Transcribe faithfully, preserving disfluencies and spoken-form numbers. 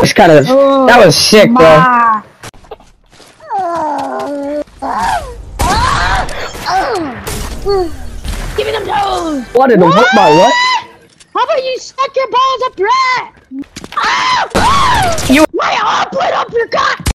was kind of, oh, that was sick, bro. Ma. Give me them toes! What in the what? My what? How about you suck your balls up your ass? You- Why you all put up your cock?